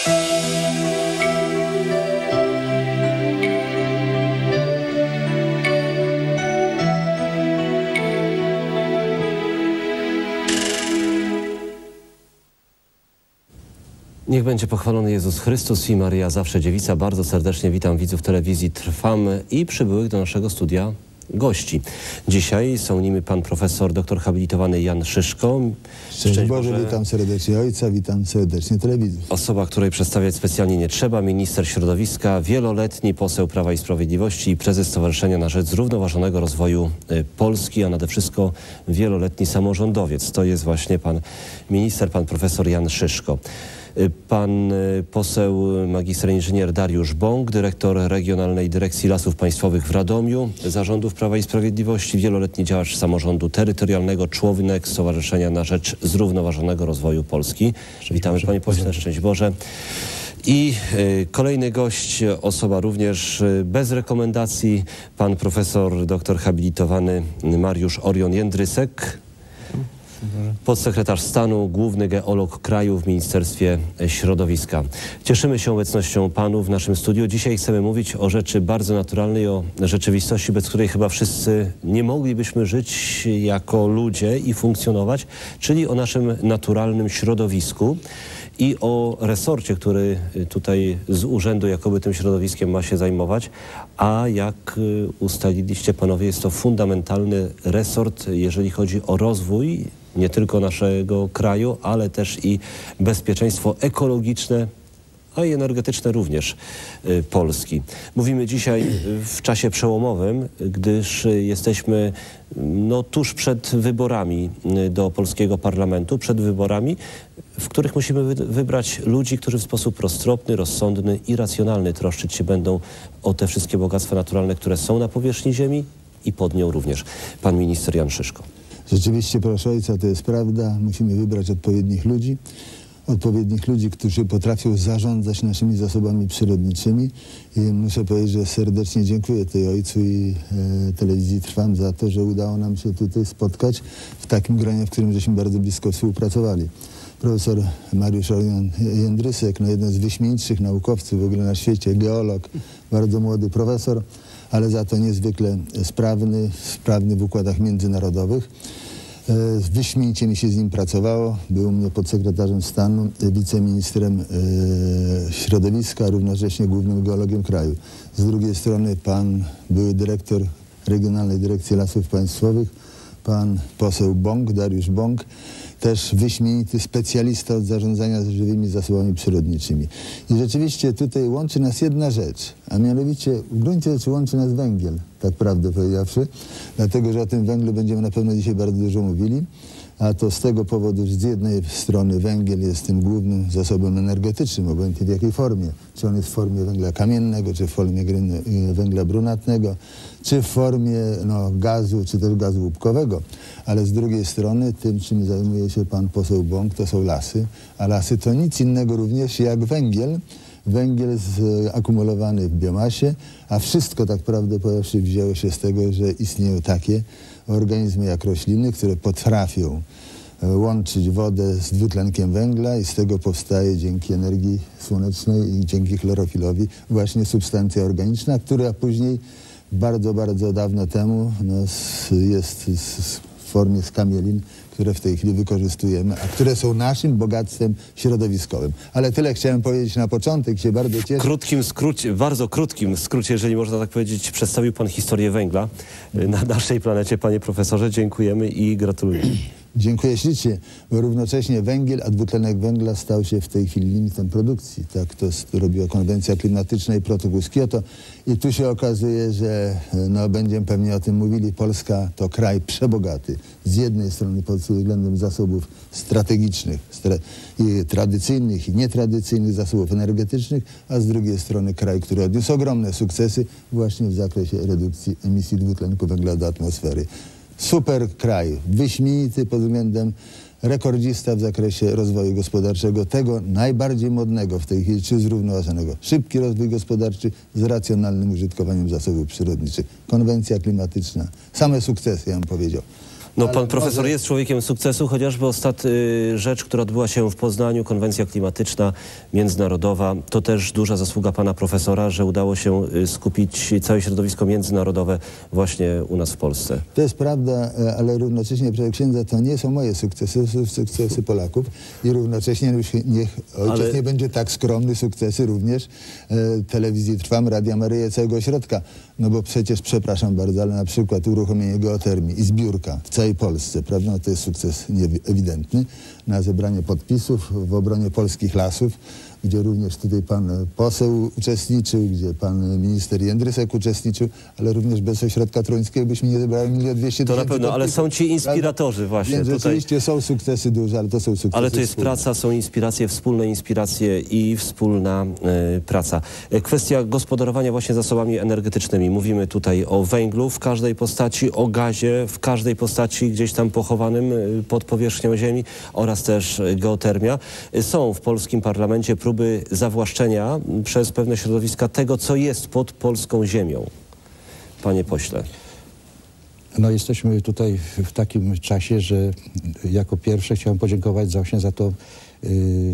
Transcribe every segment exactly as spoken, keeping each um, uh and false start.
Niech będzie pochwalony Jezus Chrystus i Maryja Zawsze Dziewica. Bardzo serdecznie witam widzów telewizji Trwam i przybyłych do naszego studia gości. Dzisiaj są nimi pan profesor, doktor habilitowany Jan Szyszko. Szczęść Boże, Boże, witam serdecznie ojca, witam serdecznie telewizję. Osoba, której przedstawiać specjalnie nie trzeba, minister środowiska, wieloletni poseł Prawa i Sprawiedliwości i prezes Stowarzyszenia na Rzecz Zrównoważonego Rozwoju Polski, a nade wszystko wieloletni samorządowiec. To jest właśnie pan minister, pan profesor Jan Szyszko. Pan poseł magister inżynier Dariusz Bąk, dyrektor Regionalnej Dyrekcji Lasów Państwowych w Radomiu, zarządów Prawa i Sprawiedliwości, wieloletni działacz samorządu terytorialnego, członek Stowarzyszenia na Rzecz Zrównoważonego Rozwoju Polski. Witamy panie pośle, szczęść Boże. I y, kolejny gość, osoba również y, bez rekomendacji, pan profesor, doktor habilitowany Mariusz Orion Jędrysek. Podsekretarz stanu, główny geolog kraju w Ministerstwie Środowiska. Cieszymy się obecnością panów w naszym studiu. Dzisiaj chcemy mówić o rzeczy bardzo naturalnej, o rzeczywistości, bez której chyba wszyscy nie moglibyśmy żyć jako ludzie i funkcjonować, czyli o naszym naturalnym środowisku i o resorcie, który tutaj z urzędu jakoby tym środowiskiem ma się zajmować, a jak ustaliliście panowie, jest to fundamentalny resort, jeżeli chodzi o rozwój nie tylko naszego kraju, ale też i bezpieczeństwo ekologiczne, a i energetyczne również y, Polski. Mówimy dzisiaj w czasie przełomowym, gdyż jesteśmy no, tuż przed wyborami do polskiego parlamentu, przed wyborami, w których musimy wy wybrać ludzi, którzy w sposób roztropny, rozsądny i racjonalny troszczyć się będą o te wszystkie bogactwa naturalne, które są na powierzchni ziemi i pod nią również. Pan minister Jan Szyszko. Rzeczywiście, proszę ojca, to jest prawda. Musimy wybrać odpowiednich ludzi. Odpowiednich ludzi, którzy potrafią zarządzać naszymi zasobami przyrodniczymi. I muszę powiedzieć, że serdecznie dziękuję tej ojcu i e, telewizji Trwam za to, że udało nam się tutaj spotkać w takim gronie, w którym żeśmy bardzo blisko współpracowali. Profesor Mariusz Orion Jędrysek, no jeden z wyśmienitszych naukowców w ogóle na świecie, geolog, bardzo młody profesor, ale za to niezwykle sprawny, sprawny w układach międzynarodowych. Wyśmienicie mi się z nim pracowało. Był u mnie podsekretarzem stanu, wiceministrem e, środowiska, równocześnie głównym geologiem kraju. Z drugiej strony pan były dyrektor Regionalnej Dyrekcji Lasów Państwowych, pan poseł Bąk, Dariusz Bąk, też wyśmienity specjalista od zarządzania żywymi zasobami przyrodniczymi. I rzeczywiście tutaj łączy nas jedna rzecz, a mianowicie w gruncie rzeczy łączy nas węgiel, tak prawdę powiedziawszy, dlatego że o tym węglu będziemy na pewno dzisiaj bardzo dużo mówili, a to z tego powodu, że z jednej strony węgiel jest tym głównym zasobem energetycznym, obojętnie w jakiej formie, czy on jest w formie węgla kamiennego, czy w formie węgla brunatnego, czy w formie no, gazu, czy też gazu łupkowego, ale z drugiej strony tym, czym zajmuje się pan poseł Bąk, to są lasy, a lasy to nic innego również jak węgiel, węgiel akumulowany w biomasie, a wszystko tak prawdę powiedziawszy wzięło się z tego, że istnieją takie organizmy jak rośliny, które potrafią łączyć wodę z dwutlenkiem węgla i z tego powstaje dzięki energii słonecznej i dzięki chlorofilowi właśnie substancja organiczna, która później bardzo, bardzo dawno temu no, jest w formie skamielin, które w tej chwili wykorzystujemy, a które są naszym bogactwem środowiskowym. Ale tyle chciałem powiedzieć na początek, się bardzo cieszę. W krótkim skrócie, bardzo krótkim skrócie, jeżeli można tak powiedzieć, przedstawił pan historię węgla na naszej planecie, panie profesorze. Dziękujemy i gratulujemy. Dziękuję ślicznie, bo równocześnie węgiel, a dwutlenek węgla stał się w tej chwili limitem produkcji. Tak to robiła konwencja klimatyczna i protokół z Kioto. I tu się okazuje, że no, będziemy pewnie o tym mówili, Polska to kraj przebogaty. Z jednej strony pod względem zasobów strategicznych, stra i tradycyjnych i nietradycyjnych zasobów energetycznych, a z drugiej strony kraj, który odniósł ogromne sukcesy właśnie w zakresie redukcji emisji dwutlenku węgla do atmosfery. Super kraj, wyśmienity pod względem rekordzista w zakresie rozwoju gospodarczego, tego najbardziej modnego w tej chwili, czy zrównoważonego. Szybki rozwój gospodarczy z racjonalnym użytkowaniem zasobów przyrodniczych. Konwencja klimatyczna. Same sukcesy, ja bym powiedział. No pan profesor może... jest człowiekiem sukcesu, chociażby ostatnia rzecz, która odbyła się w Poznaniu, konwencja klimatyczna międzynarodowa. To też duża zasługa pana profesora, że udało się skupić całe środowisko międzynarodowe właśnie u nas w Polsce. To jest prawda, ale równocześnie, proszę księdza, to nie są moje sukcesy, to są sukcesy Polaków i równocześnie niech ojciec ale... nie będzie tak skromny, sukcesy również e, telewizji Trwam, Radia Maryja, całego ośrodka. No bo przecież, przepraszam bardzo, ale na przykład uruchomienie geotermii i zbiórka w całej Polsce, prawda, no to jest sukces ewidentny, na zebranie podpisów w obronie polskich lasów, gdzie również tutaj pan poseł uczestniczył, gdzie pan minister Jędrysek uczestniczył, ale również bez ośrodka toruńskiego byśmy nie zebrali milion dwieście tysięcy. To na pewno, ale są ci inspiratorzy prawda? Właśnie. Więc tutaj. Rzeczywiście są sukcesy duże, ale to są sukcesy Ale to jest wspólne. praca, są inspiracje, wspólne inspiracje i wspólna y, praca. Kwestia gospodarowania właśnie zasobami energetycznymi. Mówimy tutaj o węglu w każdej postaci, o gazie w każdej postaci gdzieś tam pochowanym y, pod powierzchnią ziemi oraz też geotermia. Y, są w polskim parlamencie próby zawłaszczenia przez pewne środowiska tego, co jest pod polską ziemią. Panie pośle. No jesteśmy tutaj w takim czasie, że jako pierwsze chciałem podziękować właśnie za to, yy,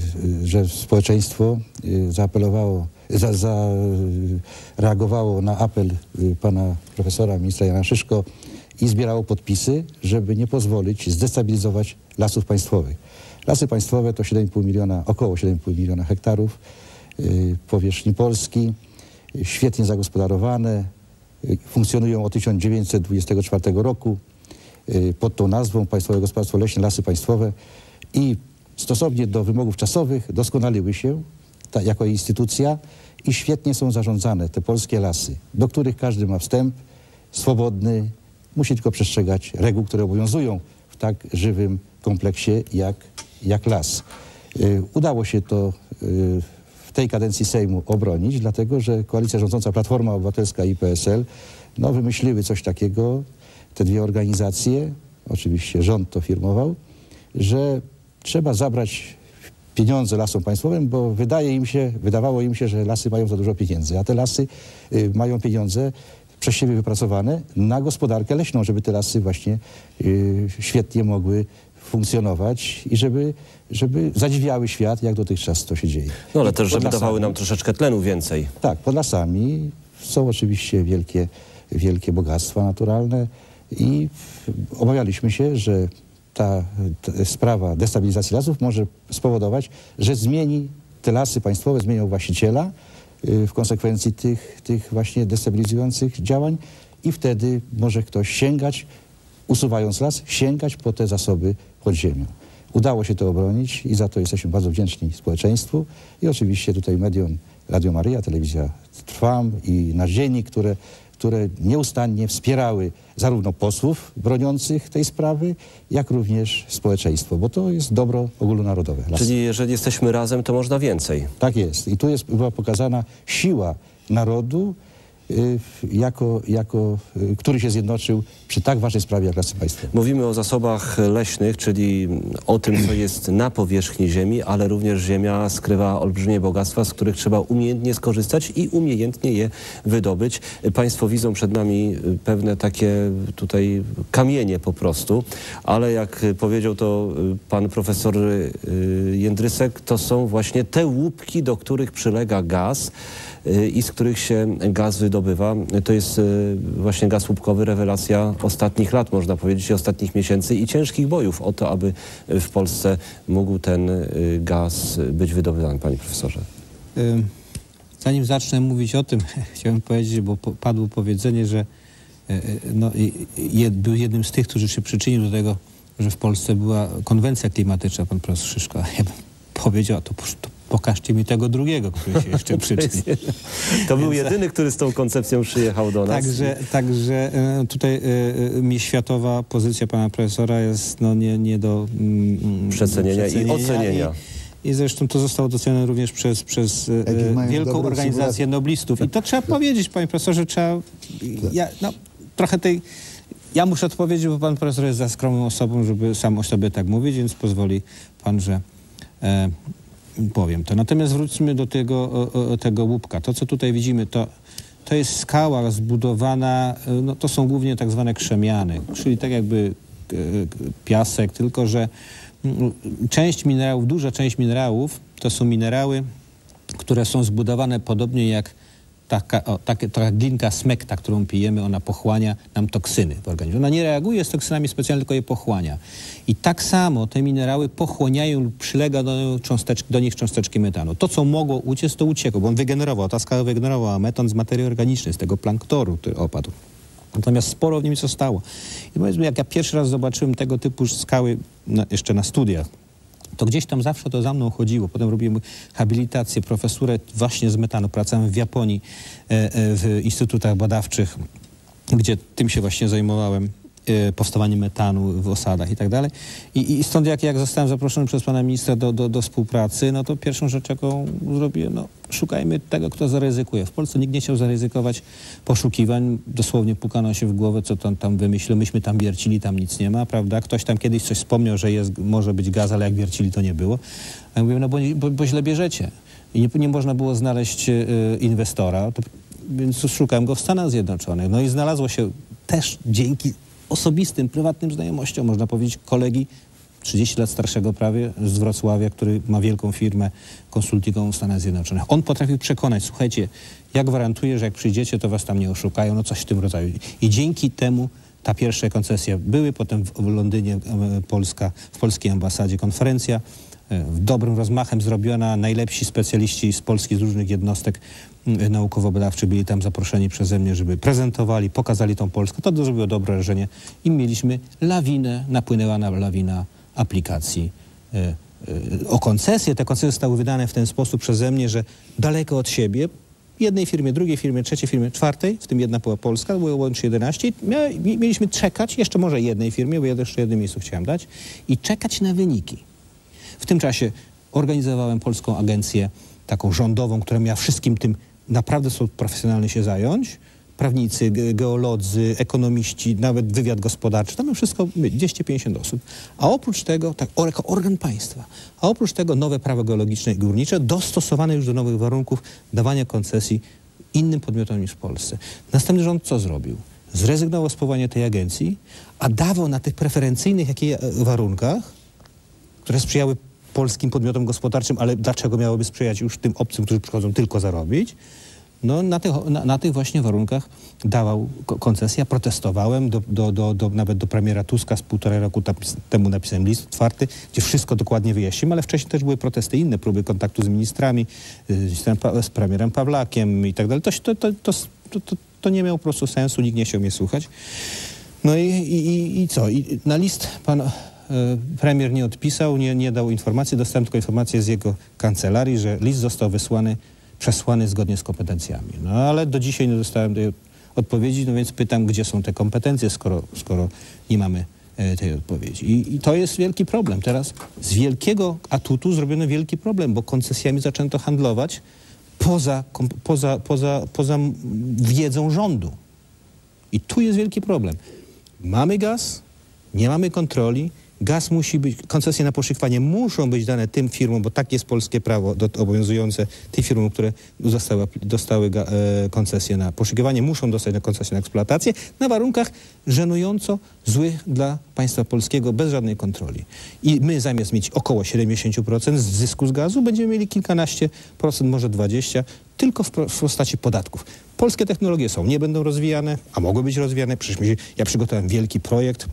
że społeczeństwo yy, zaapelowało, za, za, yy, reagowało na apel yy, pana profesora, ministra Jana Szyszko i zbierało podpisy, żeby nie pozwolić zdestabilizować lasów państwowych. Lasy państwowe to siedem i pół miliona, około siedem i pół miliona hektarów yy, powierzchni Polski, yy, świetnie zagospodarowane, yy, funkcjonują od tysiąc dziewięćset dwudziestego czwartego roku yy, pod tą nazwą Państwowe Gospodarstwo Leśne, Lasy Państwowe i stosownie do wymogów czasowych doskonaliły się ta, jako instytucja i świetnie są zarządzane te polskie lasy, do których każdy ma wstęp swobodny, musi tylko przestrzegać reguł, które obowiązują w tak żywym kompleksie jak jak las. Y, udało się to y, w tej kadencji Sejmu obronić, dlatego że koalicja rządząca Platforma Obywatelska i P S L no, wymyśliły coś takiego, te dwie organizacje, oczywiście rząd to firmował, że trzeba zabrać pieniądze lasom państwowym, bo wydaje im się, wydawało im się, że lasy mają za dużo pieniędzy, a te lasy y, mają pieniądze przez siebie wypracowane na gospodarkę leśną, żeby te lasy właśnie y, świetnie mogły funkcjonować i żeby, żeby zadziwiały świat, jak dotychczas to się dzieje. No ale I też, żeby lasami, dawały nam troszeczkę tlenu więcej. Tak, pod lasami są oczywiście wielkie, wielkie bogactwa naturalne i obawialiśmy się, że ta, ta sprawa destabilizacji lasów może spowodować, że zmieni te lasy państwowe, zmienią właściciela y, w konsekwencji tych, tych właśnie destabilizujących działań i wtedy może ktoś sięgać, usuwając las, sięgać po te zasoby pod ziemią. Udało się to obronić i za to jesteśmy bardzo wdzięczni społeczeństwu i oczywiście tutaj mediom Radio Maryja, Telewizja Trwam i Nasz Dziennik, które, które nieustannie wspierały zarówno posłów broniących tej sprawy, jak również społeczeństwo, bo to jest dobro ogólnonarodowe. Las. Czyli jeżeli jesteśmy razem, to można więcej. Tak jest. I tu jest, była pokazana siła narodu, Y, jako, jako, y, który się zjednoczył przy tak ważnej sprawie jak Lasy Państwowe. Mówimy o zasobach leśnych, czyli o tym, co jest na powierzchni ziemi, ale również ziemia skrywa olbrzymie bogactwa, z których trzeba umiejętnie skorzystać i umiejętnie je wydobyć. Państwo widzą przed nami pewne takie tutaj kamienie po prostu, ale jak powiedział to pan profesor Jędrysek, to są właśnie te łupki, do których przylega gaz i z których się gaz wydobywa. To jest właśnie gaz łupkowy, rewelacja ostatnich lat, można powiedzieć, i ostatnich miesięcy i ciężkich bojów o to, aby w Polsce mógł ten gaz być wydobywany, panie profesorze. Zanim zacznę mówić o tym, chciałem powiedzieć, bo padło powiedzenie, że no, był jednym z tych, którzy się przyczynił do tego, że w Polsce była konwencja klimatyczna, pan profesor Szyszko. Ja bym powiedział, to, to pokażcie mi tego drugiego, który się jeszcze przyczynił. To był jedyny, który z tą koncepcją przyjechał do nas. Także, także tutaj mi światowa pozycja pana profesora jest no, nie, nie do mm, przecenienia, przecenienia i ocenienia. I, I zresztą to zostało docenione również przez, przez wielką organizację noblistów. I to trzeba powiedzieć, panie profesorze, trzeba... Ja, no, trochę tej... Ja muszę odpowiedzieć, bo pan profesor jest za skromną osobą, żeby sam o sobie tak mówić, więc pozwoli pan, że e, powiem to. Natomiast wróćmy do tego, o, o, tego łupka. To, co tutaj widzimy, to, to jest skała zbudowana, no, to są głównie tak zwane krzemiany, czyli tak jakby piasek, tylko że część minerałów, duża część minerałów to są minerały, które są zbudowane podobnie jak taka, o, taka, taka glinka smekta, którą pijemy, ona pochłania nam toksyny w organizmie. Ona nie reaguje z toksynami specjalnie, tylko je pochłania. I tak samo te minerały pochłaniają lub przylega do, cząsteczki, do nich cząsteczki metanu. To, co mogło uciec, to uciekło, bo on wygenerował, ta skała wygenerowała metan z materii organicznej, z tego planktoru, który opadł. Natomiast sporo w nim zostało. I powiedzmy, jak ja pierwszy raz zobaczyłem tego typu skały na, jeszcze na studiach, to gdzieś tam zawsze to za mną chodziło. Potem robiłem habilitację, profesurę właśnie z metanu. Pracowałem w Japonii w instytutach badawczych, gdzie tym się właśnie zajmowałem, powstawanie metanu w osadach i tak dalej. I stąd jak, jak zostałem zaproszony przez pana ministra do, do, do współpracy, no to pierwszą rzecz, jaką zrobiłem, no szukajmy tego, kto zaryzykuje. W Polsce nikt nie chciał zaryzykować poszukiwań. Dosłownie pukano się w głowę, co tam, tam wymyślił. Myśmy tam wiercili, tam nic nie ma, prawda? Ktoś tam kiedyś coś wspomniał, że jest, może być gaz, ale jak wiercili, to nie było. A ja mówię, no bo, bo, bo źle bierzecie. I nie, nie można było znaleźć y, inwestora, to, więc szukałem go w Stanach Zjednoczonych. No i znalazło się też dzięki osobistym, prywatnym znajomościom, można powiedzieć, kolegi trzydzieści lat starszego prawie z Wrocławia, który ma wielką firmę konsultingową w Stanach Zjednoczonych. On potrafił przekonać, słuchajcie, ja gwarantuję, że jak przyjdziecie, to was tam nie oszukają, no coś w tym rodzaju. I dzięki temu ta pierwsza koncesja były, potem w, w Londynie Polska, w polskiej ambasadzie konferencja, w dobrym rozmachem zrobiona, najlepsi specjaliści z Polski, z różnych jednostek naukowo-badawczych byli tam zaproszeni przeze mnie, żeby prezentowali, pokazali tą Polskę. To zrobiło dobre wrażenie i mieliśmy lawinę, napłynęła na lawina aplikacji y, y, o koncesję. Te koncesje zostały wydane w ten sposób przeze mnie, że daleko od siebie, jednej firmie, drugiej firmie, trzeciej firmie, czwartej, w tym jedna była polska, było łącznie jedenaście. I mieliśmy czekać, jeszcze może jednej firmie, bo ja jeszcze jednym miejscu chciałem dać, i czekać na wyniki. W tym czasie organizowałem polską agencję taką rządową, która miała wszystkim tym naprawdę są profesjonalnie się zająć. Prawnicy, geolodzy, ekonomiści, nawet wywiad gospodarczy, tam wszystko dwieście pięćdziesiąt osób. A oprócz tego, tak, jako organ państwa, a oprócz tego nowe prawo geologiczne i górnicze dostosowane już do nowych warunków dawania koncesji innym podmiotom niż w Polsce. Następny rząd co zrobił? Zrezygnował z powołania tej agencji, a dawał na tych preferencyjnych jakie warunkach, które sprzyjały polskim podmiotom gospodarczym, ale dlaczego miałoby sprzyjać już tym obcym, którzy przychodzą tylko zarobić? No na tych, na, na tych właśnie warunkach dawał koncesję. Protestowałem, do, do, do, do, nawet do premiera Tuska z półtora roku temu napisałem list otwarty, gdzie wszystko dokładnie wyjaśniłem, ale wcześniej też były protesty inne, próby kontaktu z ministrami, z, z premierem Pawlakiem i tak dalej. To, to, to, to, to, to nie miało po prostu sensu, nikt nie chciał mnie słuchać. No i, i, i co? I na list pan premier nie odpisał, nie, nie dał informacji, dostałem tylko informację z jego kancelarii, że list został wysłany, przesłany zgodnie z kompetencjami. No ale do dzisiaj nie dostałem tej odpowiedzi, no więc pytam, gdzie są te kompetencje, skoro, skoro nie mamy e, tej odpowiedzi. I, I to jest wielki problem. Teraz z wielkiego atutu zrobiono wielki problem, bo koncesjami zaczęto handlować poza, kom, poza, poza, poza wiedzą rządu. I tu jest wielki problem. Mamy gaz, nie mamy kontroli, gaz musi być, koncesje na poszukiwanie muszą być dane tym firmom, bo tak jest polskie prawo do, obowiązujące tym firmom, które zostały, dostały ga, e, koncesje na poszukiwanie, muszą dostać na koncesję na eksploatację na warunkach żenująco złych dla państwa polskiego, bez żadnej kontroli. I my zamiast mieć około siedemdziesiąt procent z zysku z gazu, będziemy mieli kilkanaście procent, może dwadzieścia procent, tylko w, w postaci podatków. Polskie technologie są, nie będą rozwijane, a mogły być rozwijane. Przecież ja przygotowałem wielki projekt,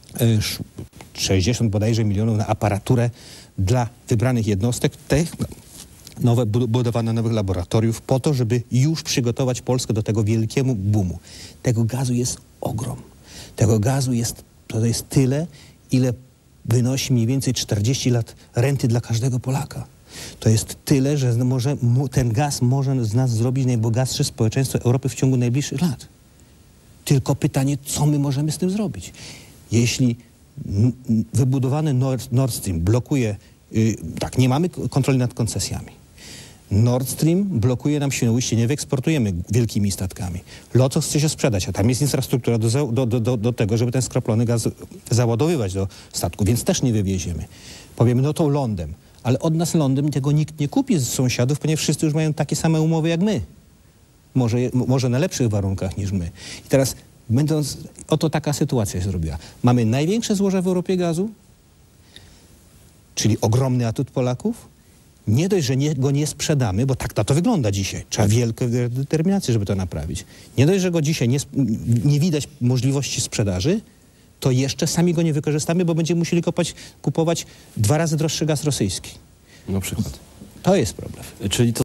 sześćdziesiąt bodajże milionów na aparaturę dla wybranych jednostek, tych nowe, budowane nowych laboratoriów po to, żeby już przygotować Polskę do tego wielkiego boomu. Tego gazu jest ogrom. Tego gazu jest, to jest tyle, ile wynosi mniej więcej czterdzieści lat renty dla każdego Polaka. To jest tyle, że może, ten gaz może z nas zrobić najbogatsze społeczeństwo Europy w ciągu najbliższych lat. Tylko pytanie, co my możemy z tym zrobić? Jeśli wybudowany Nord, Nord Stream blokuje, yy, tak, nie mamy kontroli nad koncesjami. Nord Stream blokuje nam Świnoujście, nie wyeksportujemy wielkimi statkami. Lotos chce się sprzedać, a tam jest infrastruktura do, do, do, do tego, żeby ten skroplony gaz załadowywać do statku, więc też nie wywieziemy. Powiemy, no to lądem, ale od nas lądem tego nikt nie kupi z sąsiadów, ponieważ wszyscy już mają takie same umowy jak my. Może, może na lepszych warunkach niż my. I teraz będąc, oto taka sytuacja się zrobiła. Mamy największe złoże w Europie gazu, czyli ogromny atut Polaków. Nie dość, że nie, go nie sprzedamy, bo tak to wygląda dzisiaj. Trzeba wielką determinację, żeby to naprawić. Nie dość, że go dzisiaj nie, nie widać możliwości sprzedaży, to jeszcze sami go nie wykorzystamy, bo będziemy musieli kopać, kupować dwa razy droższy gaz rosyjski. Na przykład. To jest problem. Czyli to